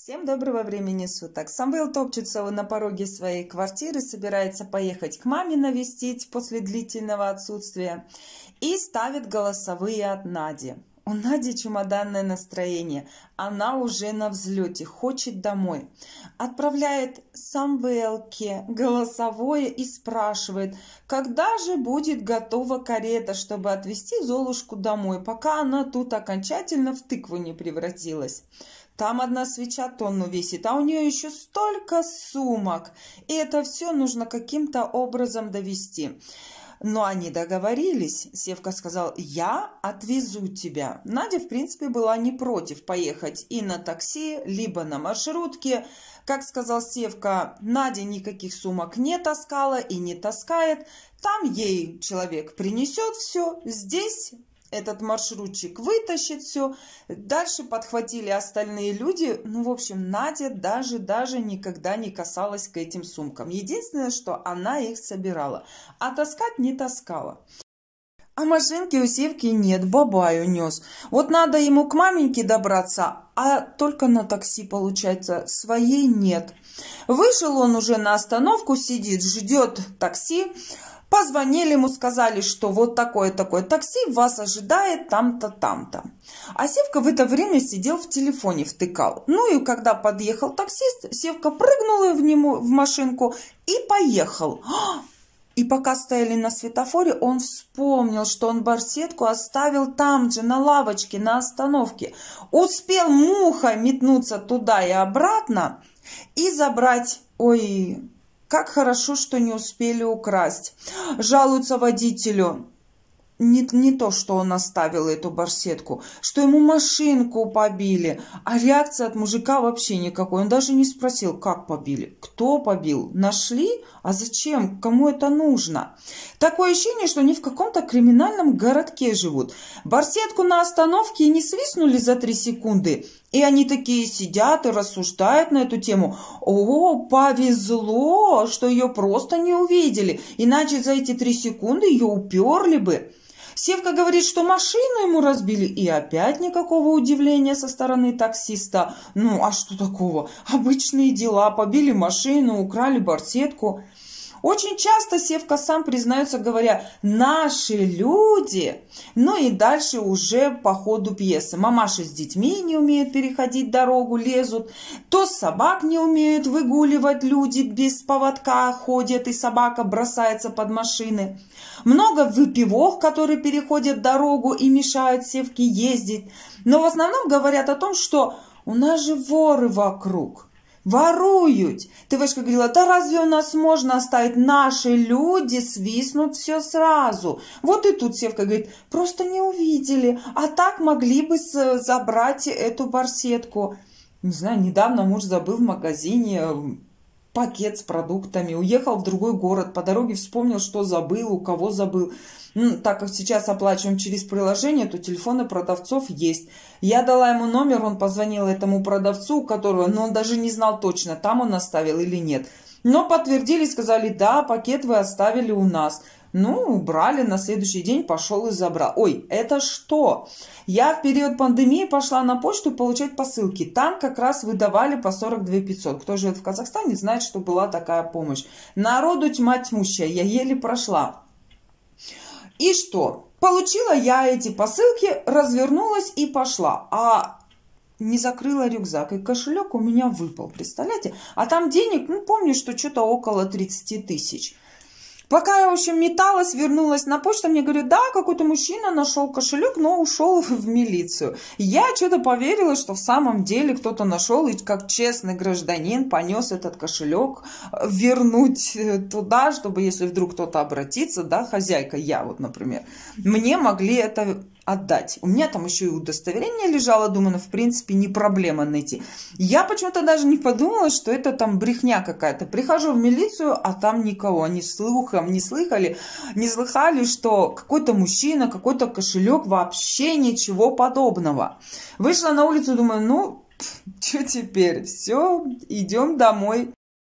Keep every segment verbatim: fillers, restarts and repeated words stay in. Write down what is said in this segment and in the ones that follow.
Всем доброго времени суток. Самвел топчется на пороге своей квартиры, собирается поехать к маме навестить после длительного отсутствия и ставит голосовые от Нади. У Нади чемоданное настроение, она уже на взлете, хочет домой. Отправляет Самвелке голосовое и спрашивает, когда же будет готова карета, чтобы отвезти Золушку домой, пока она тут окончательно в тыкву не превратилась. Там одна свеча тонну весит, а у нее еще столько сумок. И это все нужно каким-то образом довести. Но они договорились. Севка сказал, я отвезу тебя. Надя, в принципе, была не против поехать и на такси, либо на маршрутке. Как сказал Севка, Надя никаких сумок не таскала и не таскает. Там ей человек принесет все. Здесь этот маршрутчик вытащит все. Дальше подхватили остальные люди. Ну, в общем, Надя даже-даже никогда не касалась к этим сумкам. Единственное, что она их собирала. А таскать не таскала. А машинки у Севки нет, бабай унес. Вот надо ему к маменьке добраться, а только на такси, получается, своей нет. Вышел он уже на остановку, сидит, ждет такси. Позвонили ему, сказали, что вот такое-такое такси вас ожидает там-то, там-то. А Севка в это время сидел в телефоне, втыкал. Ну и когда подъехал таксист, Севка прыгнула в нему в машинку и поехал. И пока стояли на светофоре, он вспомнил, что он барсетку оставил там же, на лавочке, на остановке. Успел мухой метнуться туда и обратно и забрать... Ой... Как хорошо, что не успели украсть. Жалуются водителю. Не, не то, что он оставил эту барсетку, что ему машинку побили. А реакция от мужика вообще никакой. Он даже не спросил, как побили. Кто побил? Нашли? А зачем? Кому это нужно? Такое ощущение, что они в каком-то криминальном городке живут. Барсетку на остановке не свистнули за три секунды. И они такие сидят и рассуждают на эту тему. О, повезло, что ее просто не увидели. Иначе за эти три секунды ее уперли бы. Севка говорит, что машину ему разбили, и опять никакого удивления со стороны таксиста. Ну, а что такого? Обычные дела. Побили машину, украли барсетку. Очень часто Севка сам признается, говоря, наши люди. Ну и дальше уже по ходу пьесы. Мамаши с детьми не умеют переходить дорогу, лезут. То собак не умеют выгуливать, люди без поводка ходят, и собака бросается под машины. Много выпивок, которые переходят дорогу и мешают Севке ездить. Но в основном говорят о том, что у нас же воры вокруг. Воруют. Ты, Вешка, говорила, да разве у нас можно оставить? Наши люди свистнут все сразу. Вот и тут Севка говорит, просто не увидели. А так могли бы забрать эту барсетку. Не знаю, недавно муж забыл в магазине пакет с продуктами. Уехал в другой город. По дороге вспомнил, что забыл, у кого забыл. Ну, так как сейчас оплачиваем через приложение, то телефоны продавцов есть. Я дала ему номер, он позвонил этому продавцу, у которого, но он даже не знал точно, там он оставил или нет. Но подтвердили, сказали, да, пакет вы оставили у нас. Ну, убрали, на следующий день пошел и забрал. Ой, это что? Я в период пандемии пошла на почту получать посылки. Там как раз выдавали по сорок две тысячи пятьсот. Кто живет в Казахстане, знает, что была такая помощь. Народу тьма тьмущая, я еле прошла. И что? Получила я эти посылки, развернулась и пошла. А не закрыла рюкзак, и кошелек у меня выпал, представляете? А там денег, ну, помню, что что-то около тридцати тысяч. Пока я, в общем, металась, вернулась на почту, мне говорят, да, какой-то мужчина нашел кошелек, но ушел в милицию. Я что-то поверила, что в самом деле кто-то нашел, и как честный гражданин понес этот кошелек вернуть туда, чтобы, если вдруг кто-то обратится, да, хозяйка, я вот, например, мне могли это отдать. У меня там еще и удостоверение лежало, думаю, ну, в принципе, не проблема найти. Я почему-то даже не подумала, что это там брехня какая-то. Прихожу в милицию, а там никого. Они слухом не слыхали, не слыхали, что какой-то мужчина, какой-то кошелек, вообще ничего подобного. Вышла на улицу, думаю, ну, что теперь? Все, идем домой. Не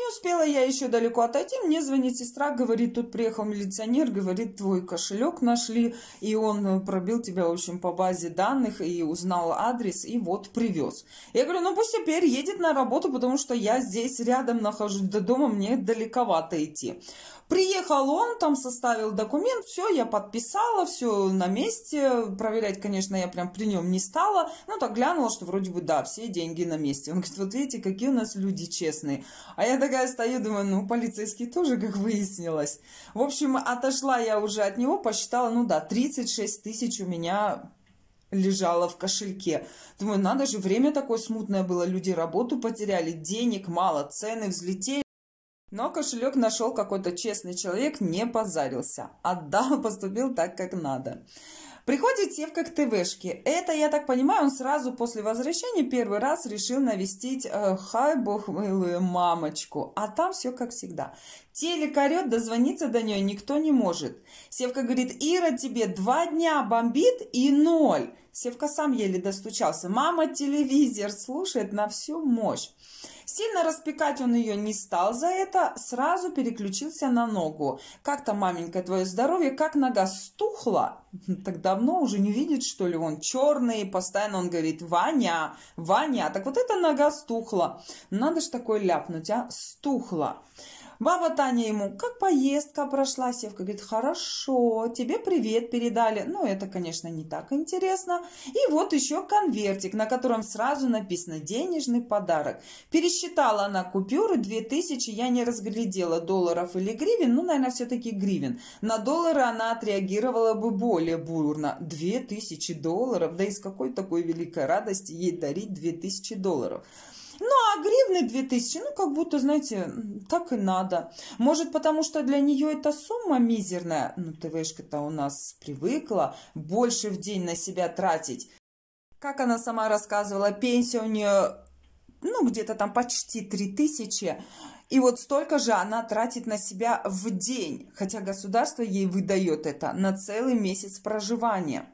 успела я еще далеко отойти, мне звонит сестра, говорит, тут приехал милиционер, говорит, твой кошелек нашли, и он пробил тебя, в общем, по базе данных, и узнал адрес, и вот привез. Я говорю, ну пусть теперь едет на работу, потому что я здесь рядом нахожусь, до дома мне далековато идти. Приехал он, там составил документ, все, я подписала, все на месте. Проверять, конечно, я прям при нем не стала. Ну, так глянула, что вроде бы, да, все деньги на месте. Он говорит, вот видите, какие у нас люди честные. А я такая стою, думаю, ну, полицейский тоже, как выяснилось. В общем, отошла я уже от него, посчитала, ну да, тридцать шесть тысяч у меня лежало в кошельке. Думаю, надо же, время такое смутное было, люди работу потеряли, денег мало, цены взлетели. Но кошелек нашел какой-то честный человек, не позарился. Отдал, поступил так, как надо. Приходит Севка к ТВшке. Это, я так понимаю, он сразу после возвращения первый раз решил навестить э, хай бог милую мамочку. А там все как всегда. Телек орет, дозвониться до нее никто не может. Севка говорит, Ира тебе два дня бомбит и ноль. Севка сам еле достучался. Мама телевизор слушает на всю мощь. Сильно распекать он ее не стал за это, сразу переключился на ногу. Как-то, маменька, твое здоровье, как нога стухла. Так давно уже не видит, что ли, он черный, постоянно он говорит, Ваня, Ваня. Так вот эта нога стухла. Надо ж такое ляпнуть, а, стухла. Баба Таня ему, как поездка прошла? Севка говорит, хорошо, тебе привет передали. Ну, это, конечно, не так интересно. И вот еще конвертик, на котором сразу написано денежный подарок. Пересчитала она купюры, две тысячи, я не разглядела, долларов или гривен. Ну, наверное, все-таки гривен. На доллары она отреагировала бы более бурно. две тысячи долларов, да из какой такой великой радости ей дарить две тысячи долларов? Ну, а гривны две тысячи, ну, как будто, знаете, так и надо. Может, потому что для нее эта сумма мизерная. Ну, ТВшка-то у нас привыкла больше в день на себя тратить. Как она сама рассказывала, пенсия у нее, ну, где-то там почти три тысячи. И вот столько же она тратит на себя в день. Хотя государство ей выдает это на целый месяц проживания.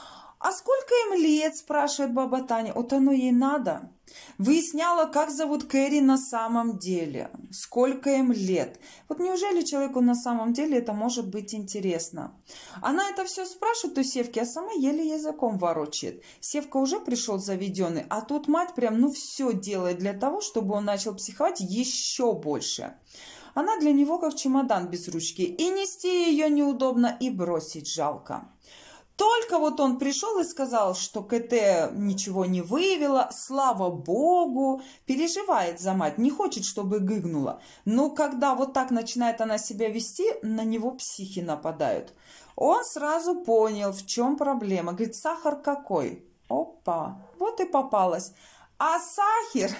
А сколько им лет, спрашивает баба Таня. Вот оно ей надо. Выясняла, как зовут Кэрри на самом деле. Сколько им лет. Вот неужели человеку на самом деле это может быть интересно? Она это все спрашивает у Севки, а сама еле языком ворочает. Севка уже пришел заведенный, а тут мать прям ну все делает для того, чтобы он начал психовать еще больше. Она для него как чемодан без ручки. И нести ее неудобно, и бросить жалко. Только вот он пришел и сказал, что КТ ничего не выявила, слава богу, переживает за мать, не хочет, чтобы гыгнула. Но когда вот так начинает она себя вести, на него психи нападают. Он сразу понял, в чем проблема. Говорит, сахар какой? Опа, вот и попалась. А сахар...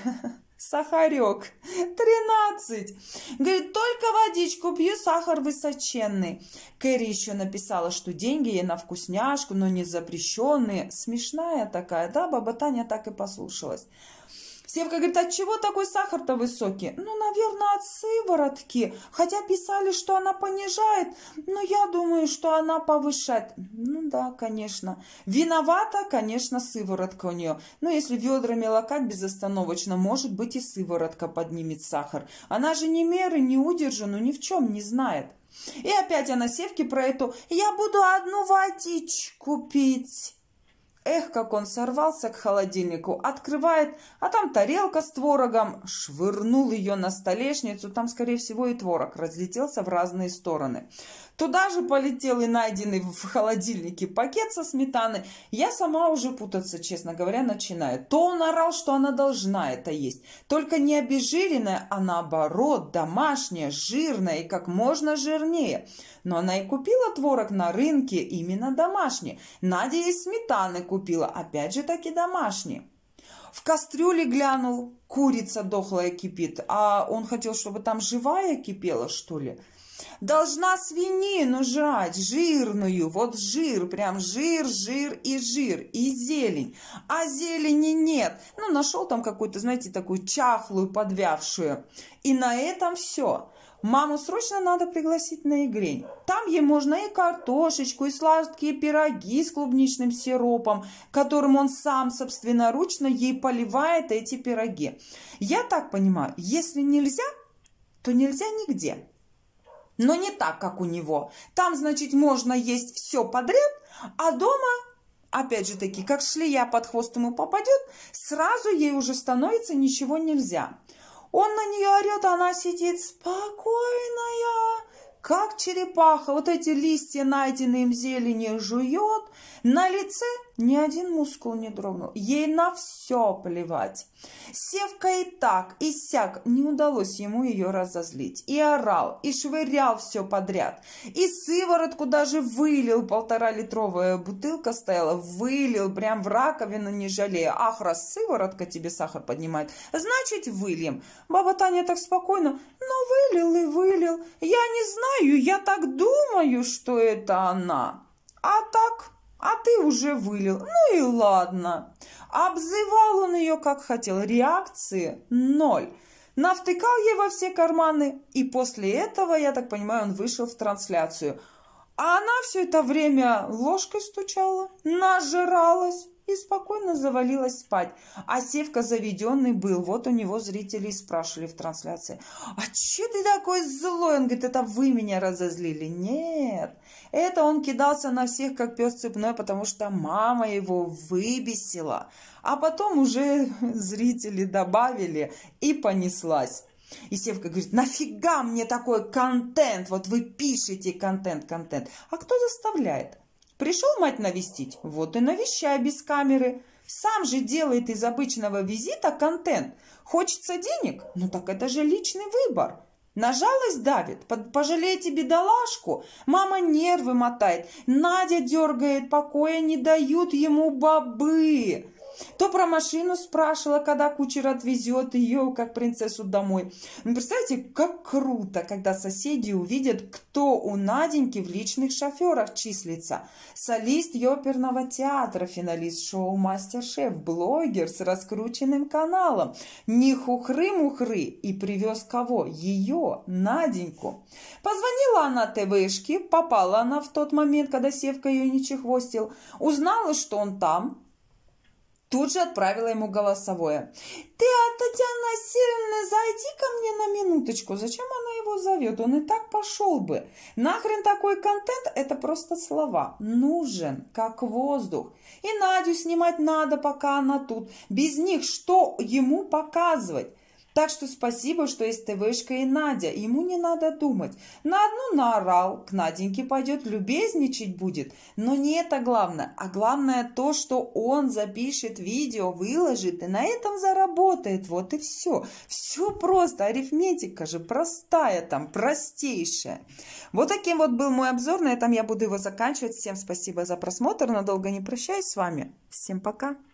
Сахарек, тринадцать. Говорит, только водичку пью, сахар высоченный. Кэрри еще написала, что деньги ей на вкусняшку, но не запрещенные. Смешная такая, да, баба Таня так и послушалась. Севка говорит, от чего такой сахар-то высокий? Ну, наверное, от сыворотки. Хотя писали, что она понижает, но я думаю, что она повышает. Ну да, конечно. Виновата, конечно, сыворотка у нее. Но если ведрами лакать безостановочно, может быть и сыворотка поднимет сахар. Она же ни меры, ни удержу, ну ни в чем не знает. И опять она Севке про эту «я буду одну водичку пить». Эх, как он сорвался к холодильнику, открывает, а там тарелка с творогом, швырнул ее на столешницу, там, скорее всего, и творог разлетелся в разные стороны. Туда же полетел и найденный в холодильнике пакет со сметаной. Я сама уже путаться, честно говоря, начинаю. То он орал, что она должна это есть, только не обезжиренная, а наоборот, домашняя, жирная и как можно жирнее. Но она и купила творог на рынке, именно домашний. Надя ей сметаны купила, опять же таки домашний. В кастрюле глянул, курица дохлая кипит, а он хотел, чтобы там живая кипела, что ли? Должна свинину жрать, жирную, вот жир, прям жир, жир и жир, и зелень. А зелени нет. Ну, нашел там какую-то, знаете, такую чахлую, подвявшую. И на этом все. Маму срочно надо пригласить на игрень. Там ей можно и картошечку, и сладкие пироги с клубничным сиропом, которым он сам собственноручно ей поливает эти пироги. Я так понимаю, если нельзя, то нельзя нигде. Но не так, как у него. Там, значит, можно есть все подряд, а дома, опять же таки, как шлея под хвост ему попадет, сразу ей уже становится ничего нельзя. Он на нее орет, а она сидит спокойная, как черепаха. Вот эти листья, найденные им зелени, жует. На лице ни один мускул не дрогнул. Ей на все плевать. Севка и так, и сяк. Не удалось ему ее разозлить. И орал, и швырял все подряд. И сыворотку даже вылил. Полтора-литровая бутылка стояла. Вылил прям в раковину, не жалея. Ах, раз сыворотка тебе сахар поднимает, значит, выльем. Баба Таня так спокойно. Ну, вылил и вылил. Я не знаю, я так думаю, что это она. А так... А ты уже вылил. Ну и ладно. Обзывал он ее как хотел. Реакции ноль. Навтыкал ей во все карманы. И после этого, я так понимаю, он вышел в трансляцию. А она все это время ложкой стучала, нажиралась и спокойно завалилась спать. А Севка заведенный был. Вот у него зрители спрашивали в трансляции. А че ты такой злой? Он говорит, это вы меня разозлили. Нет, это он кидался на всех, как пес цепной, потому что мама его выбесила. А потом уже зрители добавили и понеслась. И Севка говорит, нафига мне такой контент? Вот вы пишете контент, контент. А кто заставляет? Пришел мать навестить? Вот и навещай без камеры. Сам же делает из обычного визита контент. Хочется денег? Ну так это же личный выбор. На жалость давит? Пожалейте бедолашку. Мама нервы мотает. Надя дергает, покоя не дают ему бобы. То про машину спрашивала, когда кучер отвезет ее, как принцессу, домой. Ну, представьте, как круто, когда соседи увидят, кто у Наденьки в личных шоферах числится. Солист оперного театра, финалист шоу «Мастер-шеф», блогер с раскрученным каналом. Не хухры-мухры. И привез кого? Ее, Наденьку. Позвонила она ТВшке, попала она в тот момент, когда Севка ее не чехвостил. Узнала, что он там. Тут же отправила ему голосовое. Ты, а Татьяна Васильевна, зайди ко мне на минуточку. Зачем она его зовет? Он и так пошел бы. Нахрен такой контент? Это просто слова. Нужен, как воздух. И Надю снимать надо, пока она тут. Без них что ему показывать? Так что спасибо, что есть ТВшка и Надя. Ему не надо думать. На одну наорал, к Наденьке пойдет, любезничать будет. Но не это главное. А главное то, что он запишет видео, выложит и на этом заработает. Вот и все. Все просто. Арифметика же простая там, простейшая. Вот таким вот был мой обзор. На этом я буду его заканчивать. Всем спасибо за просмотр. Надолго не прощаюсь с вами. Всем пока.